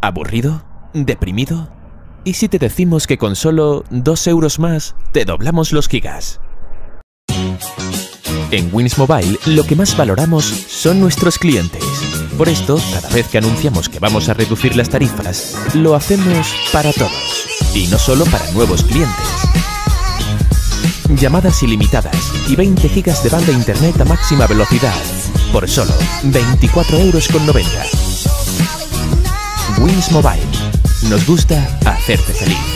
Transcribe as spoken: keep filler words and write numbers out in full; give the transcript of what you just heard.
¿Aburrido? ¿Deprimido? ¿Y si te decimos que con solo dos euros más te doblamos los gigas? En Wins Mobile lo que más valoramos son nuestros clientes. Por esto, cada vez que anunciamos que vamos a reducir las tarifas, lo hacemos para todos. Y no solo para nuevos clientes. Llamadas ilimitadas y veinte gigas de banda internet a máxima velocidad por solo veinticuatro euros con noventa. Wins Mobile. Nos gusta hacerte feliz.